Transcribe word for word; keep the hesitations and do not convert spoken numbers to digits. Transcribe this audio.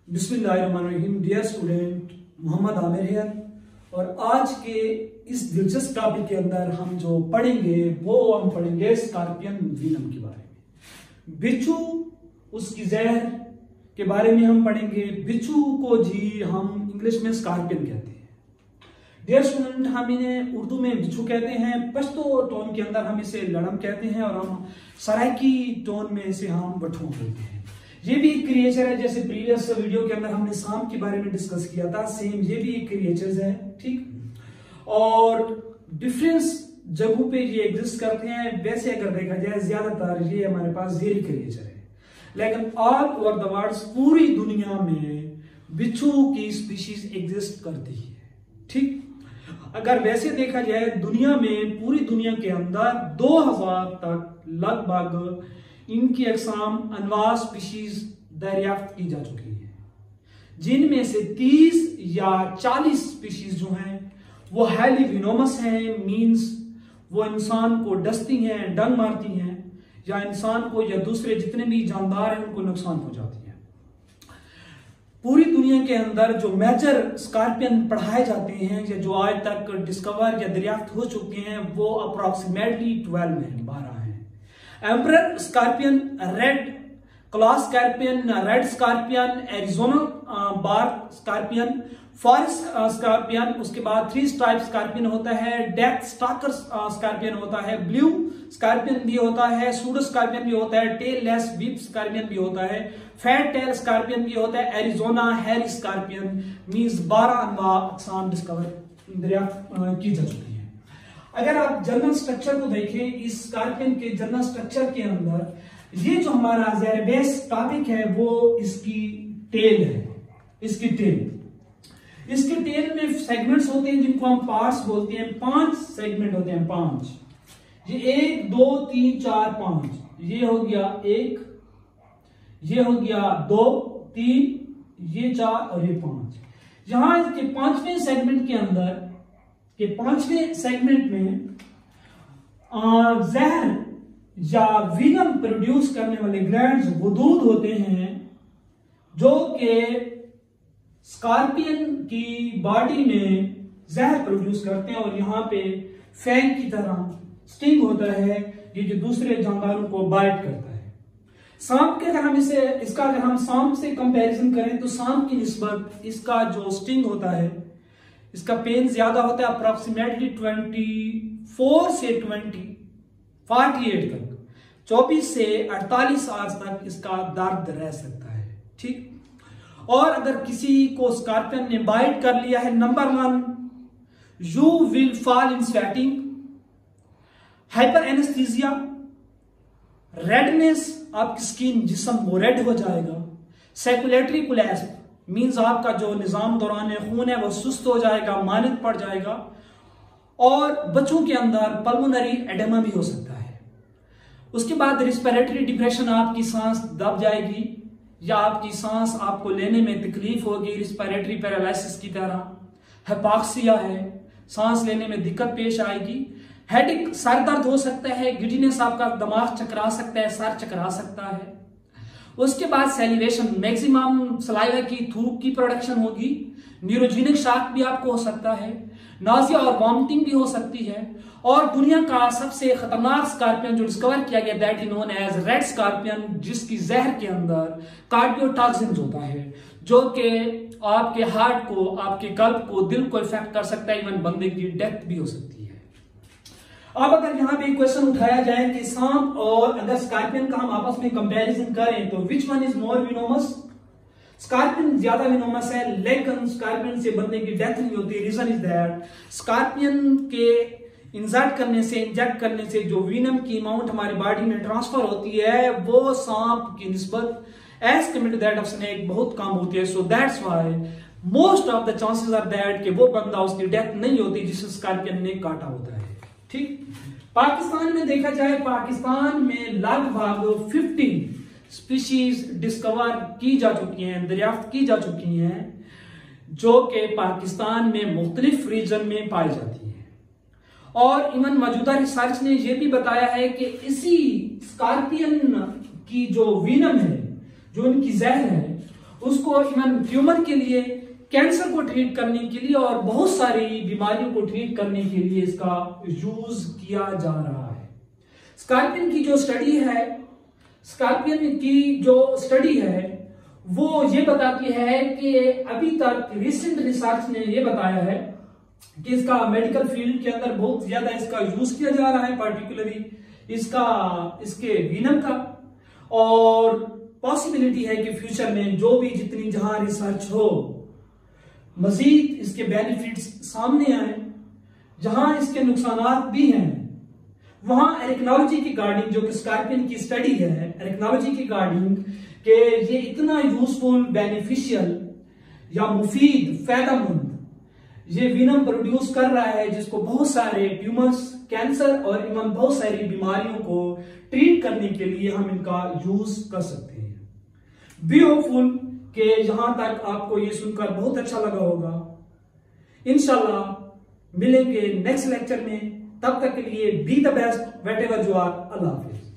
बिस्मिल्लाहिर्रहमानिर्रहीम। Dear student, Mohammad Aamir है और आज के इस दिलचस्प टॉपिक के अंदर हम जो पढ़ेंगे वो हम पढ़ेंगे स्कॉर्पियन वीनम के बारे में। बिच्छू, उसकी जहर के बारे में हम पढ़ेंगे। बिच्छू को जी हम इंग्लिश में स्कॉर्पियन कहते हैं। डियर स्टूडेंट, हम इन्हें उर्दू में बिच्छू कहते हैं, पश्तो टोन के अंदर हम इसे लड़म कहते हैं और हम सराइकी टोन में इसे हम बठू कहते हैं। ये भी एक क्रिएचर है, जैसे प्रीवियस वीडियो के अंदर हमने सांप के बारे में डिस्कस किया था, सेम ये भी एक क्रिएचर है। ठीक, और डिफरेंस जगहों पे ये एग्जिस्ट करते हैं। वैसे अगर देखा जाए ज्यादातर ये हमारे पास जेरी क्रिएचर है, लेकिन ऑल ओवर द वर्ल्ड, पूरी दुनिया में बिच्छू की स्पीशीज एग्जिस्ट करती है। ठीक, अगर वैसे देखा जाए दुनिया में, पूरी दुनिया के अंदर दो हजार तक लगभग इनकी अकसाम अनवा स्पीशीज दरियाफ्त की जा चुकी है, जिनमें से तीस या चालीस स्पीशीज जो हैं वो हाईली विनोमस हैं। मींस वो इंसान को डसती हैं, डंग मारती हैं, या इंसान को या दूसरे जितने भी जानदार हैं उनको नुकसान पहुंचाती हैं। पूरी दुनिया के अंदर जो मेजर स्कॉर्पियन पढ़ाए जाते हैं या जो आज तक डिस्कवर या दरियाफ्त हो चुके हैं वो अप्रोक्सीमेटली ट्वेल्व हैं, बारह हैं। Emperor scorpion, red claw scorpion, red scorpion, Arizona bark scorpion, forest scorpion, उसके बाद थ्री स्ट्राइप स्कॉर्पियन होता है, डेथ स्टॉकर स्कॉर्पियन होता है, ब्लू स्कॉर्पियन भी होता है, सूडो स्कॉर्पियन भी होता है, टेल लेस व्हीप स्कॉर्पियन भी होता है, फैट टेल स्कॉर्पियन भी होता है, एरिजोना हैरी स्कॉर्पियन। मींस बारह अनवा अक़साम डिस्कवर दरियाफ्त की जा चुकी है। अगर आप जनरल स्ट्रक्चर को देखें, इस स्कॉर्पियन के जनरल स्ट्रक्चर के अंदर ये जो हमारा ज़ेर बेस टॉपिक है वो इसकी टेल है। इसकी टेल इसके टेल में सेगमेंट्स होते हैं जिनको हम पार्ट्स बोलते हैं। पांच सेगमेंट होते हैं, पांच। ये एक, दो, तीन, चार, पांच। ये हो गया एक, ये हो गया दो, तीन, ये चार और ये पांच। यहां इसके पांचवें सेगमेंट के अंदर के पांचवें सेगमेंट में जहर या वीनम प्रोड्यूस करने वाले ग्लैंड्स वजूद होते हैं जो कि स्कॉर्पियन की बॉडी में जहर प्रोड्यूस करते हैं और यहाँ पे फैंग की तरह स्टिंग होता है, ये जो दूसरे जानदारों को बाइट करता है। सांप के अगर हम इसे इसका अगर हम सांप से कंपैरिजन करें तो सांप की निस्बत इसका जो स्टिंग होता है इसका पेन ज्यादा होता है, अप्रोक्सीमेटली चौबीस से ट्वेंटी अड़तालीस तक, चौबीस से अड़तालीस आवर्स तक इसका दर्द रह सकता है। ठीक, और अगर किसी को स्कॉर्पियन ने बाइट कर लिया है, number one, you will fall in sweating, hyper anaesthesia, redness, आपकी स्किन जिस्म वो रेड हो जाएगा, सर्कुलेटरी कोलैप्स, मींस आपका जो निजाम दौरान खून है वो सुस्त हो जाएगा, मानित पड़ जाएगा, और बच्चों के अंदर पल्मोनरी एडेमा भी हो सकता है। उसके बाद रिस्पिरेटरी डिप्रेशन, आपकी सांस दब जाएगी या आपकी सांस आपको लेने में तकलीफ होगी, रिस्पिरेटरी पैरालिसिस की तरह। हिपॉक्सिया है, सांस लेने में दिक्कत पेश आएगी। हेडेक, सर दर्द हो सकता है, गिडीनेस, आपका दिमाग चकरा सकता है, सर चकरा सकता है। उसके बाद सैलिवेशन, मैक्सिमम सलाइवा की थूक की प्रोडक्शन होगी। न्यूरोजेनिक शॉक भी आपको हो सकता है, नाजिया और वॉमिटिंग भी हो सकती है। और दुनिया का सबसे खतरनाक स्कॉर्पियन जो डिस्कवर किया गया, that is known as red scorpion, जिसकी जहर के अंदर कार्डियोटॉक्सिन होता है जो कि आपके हार्ट को, आपके कल्ब को, दिल को इफेक्ट कर सकता है, इवन बंदे की डेथ भी हो सकती है। अब अगर यहां पे क्वेश्चन उठाया जाए कि सांप और अगर स्कॉर्पियन का हम आपस में कंपैरिजन करें तो which one is more venomous? Scorpion ज्यादा विनोमस है, लेकिन स्कॉर्पियन से बंदे की डेथ नहीं होती। रीजन इज दैट स्कॉर्पियन के इंजेक्ट करने से इंजेक्ट करने से जो वीनम की अमाउंट हमारी बॉडी में ट्रांसफर होती है वो सांप की निस्बत as compare to that of snake बहुत कम होती है। So that's why most of the chances are that कि वो बंदा, उसकी डेथ नहीं होती जिसे स्कॉर्पियन ने काटा होता है। ठीक, पाकिस्तान में देखा जाए, पाकिस्तान में लगभग पंद्रह स्पीशीज डिस्कवर की जा चुकी हैं, दरियाफ्त की जा चुकी हैं, जो कि पाकिस्तान में मुख्तलिफ रीजन में पाई जाती हैं। और इवन मौजूदा रिसर्च ने यह भी बताया है कि इसी स्कॉर्पियन की जो वीनम है, जो इनकी जहर है, उसको इवन ट्यूमर के लिए, कैंसर को ट्रीट करने के लिए और बहुत सारी बीमारियों को ट्रीट करने के लिए इसका यूज किया जा रहा है। स्कॉर्पियन की जो स्टडी है स्कॉर्पियन की जो स्टडी है वो ये बताती है कि अभी तक रिसेंट रिसर्च ने ये बताया है कि इसका मेडिकल फील्ड के अंदर बहुत ज्यादा इसका यूज किया जा रहा है, पार्टिकुलरली इसका इसके वीनम का, और पॉसिबिलिटी है कि फ्यूचर में जो भी जितनी जहां रिसर्च हो मजीद इसके बेनिफिट्स सामने आए, जहां इसके नुकसानात भी हैं वहां एरिकनोलॉजी की गार्डिंग जो कि स्कॉर्पियन की स्टडी है, एरिकनोलॉजी की गार्डिंग कि ये इतना यूजफुल, बेनिफिशियल या मुफीद, फायदेमंद ये वीनम प्रोड्यूस कर रहा है जिसको बहुत सारे ट्यूमर्स, कैंसर और इवन बहुत सारी बीमारियों को ट्रीट करने के लिए हम इनका यूज कर सकते हैं। बी होपफुल कि यहां तक आपको ये सुनकर बहुत अच्छा लगा होगा। इंशाल्लाह मिलेंगे नेक्स्ट लेक्चर में, तब तक के लिए be the best whatever you are. अल्लाह हाफिज।